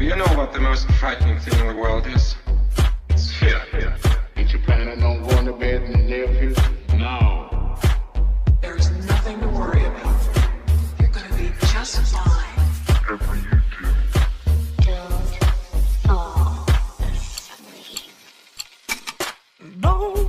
Well, you know what the most frightening thing in the world is? It's fear. Ain't you planning on going to bed and live here? No. There is nothing to worry about. You're gonna be just fine. Whatever you do. Don't fall asleep. No.